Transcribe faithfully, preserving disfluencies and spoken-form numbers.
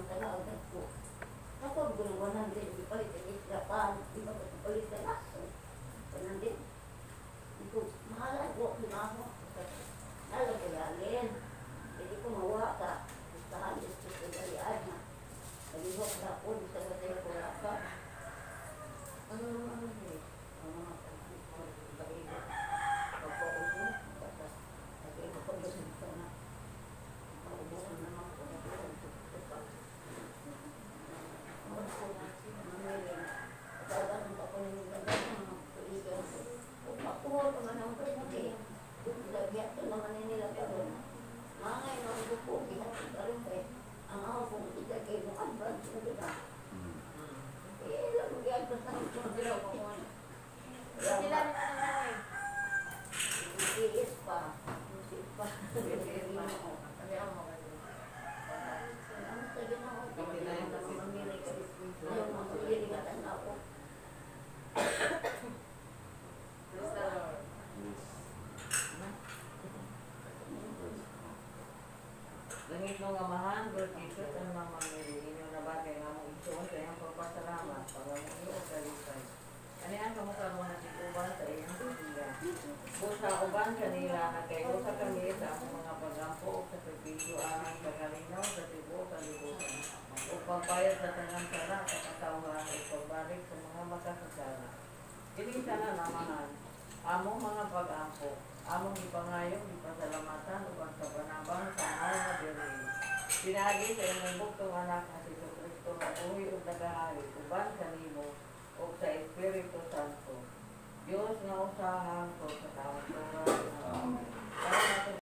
talaga ko. Ako, gulong one hundred, di palit ang islapan, di ba ito palit na laso. Ganun din. Ito, mahalan ko, lumako. Alam ko lalin. Hindi ko mawa ka. Gustahan, gusto ko gayaan na. Nalihok na po, gusto ko tayo ko rapa. Ano naman ano eh? Ang mga pag-ibig. Pagpaubo. Basta, nag-ibig ko gusto na. Paubuhan naman ko. Nag-ibig ko gusto ka. Ano ko na siya. Mamili. Talagang ako nang gagawin ng tuligan ko. Kung makuha ko man ang pwede. Lagyan ko naman nila ka doon. Mga ngayon ang buko. Gihatid ka rin kayo. Ang ako kung ilagay mo ang brand mo diba? Eh, lang yan pa sa mga ko mo. Sila rin ang nanay. Iis pa. Iis pa. Iis pa. Sabi ako mo kayo. Ang sabi na ako. Hindi na yung naman mamili ka. Ayaw mo sililigatan ako. Praise the Lord. Langit mo nga mahan, Lord Jesus, ang mga mamili, inyo na bagay nga mong isuon sa iyong pagpasalamat, pagawin iyo o kalisay. Kanihan ka mo karoon natin uban sa iyong tuligan. Busa uban kanila na kayo sa kami sa among mga pagampo o sa pagpito amang pagalinaw sa tibo sa libutan. O pagpayat sa tangang sala, kapatawhan o pagbalik sa mga makasasala. Kiling sana namahan, among mga pagampo, among ipangayong, ipasalamatan, upang sa panabang sa araw na dirin. Pinagi sa inyong buktong anak na si Kristo na uwi o nagahari, uban sa nimo, o sa Espiritu Santo. Diyos na usahan ko sa taong tura. Amen.